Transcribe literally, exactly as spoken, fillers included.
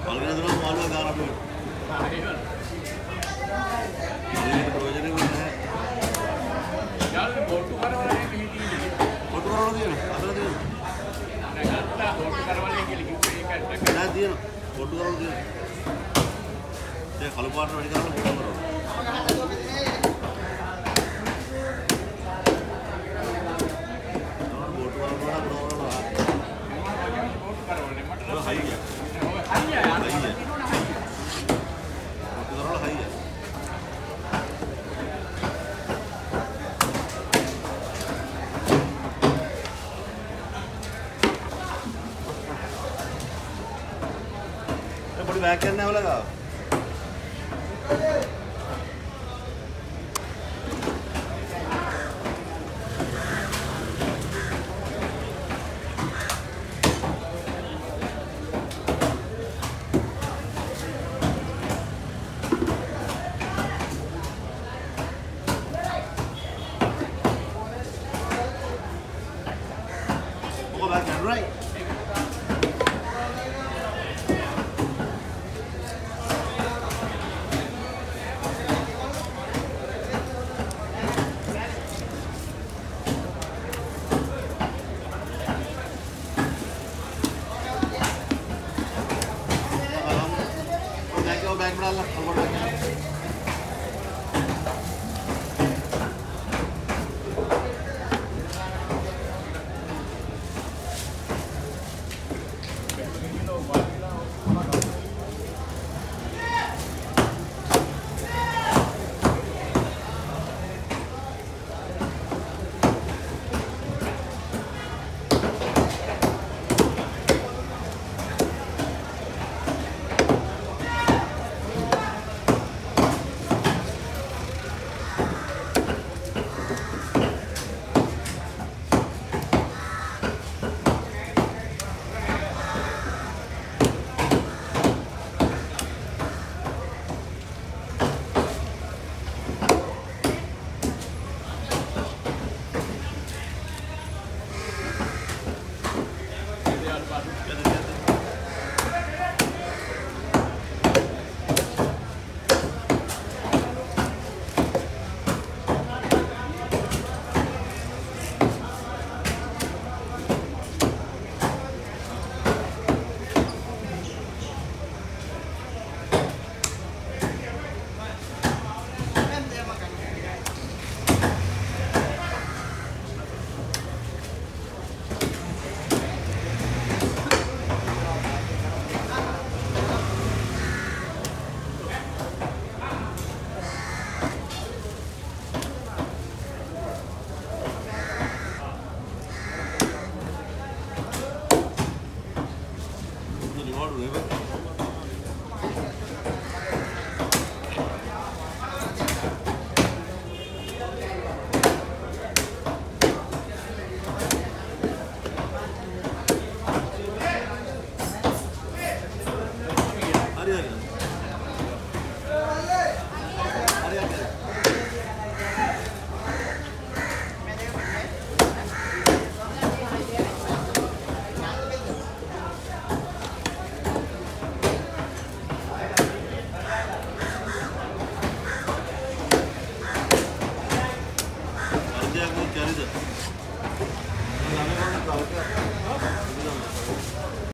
පළගෙන දුනම මාළුවා ගාලා අපිට. ආ ඒක. මේකට ප්‍රයෝජනෙ නැහැ. යාළුවෝ බොට්ටු කරවලේ හිටියේ. බොට්ටු කරවල තියෙනවා. අතල තියෙනවා. නෑ ගත්තා බොට්ටු කරවලේ කියලා කිව්වේ ඒකට. නෑ තියෙනවා. බොට්ටු කරවල තියෙනවා. ඒ කළු පාට වැඩි කරලා බොට්ටු කරවල. पड़ी बैक करने वाला का go back and right. Bag में डालना और बैग में